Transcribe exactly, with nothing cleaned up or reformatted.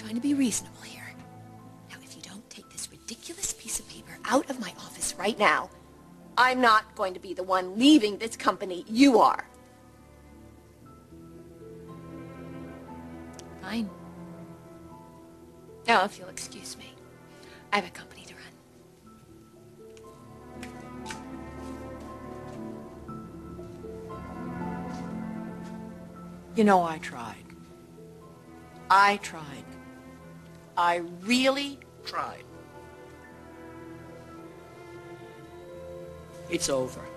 trying to be reasonable here. Now, if you don't take this ridiculous piece of paper out of my office right now, I'm not going to be the one leaving this company. You are. Fine. Now, if you'll excuse me, I have a company to run. You know, I tried. I tried. I really tried. It's over.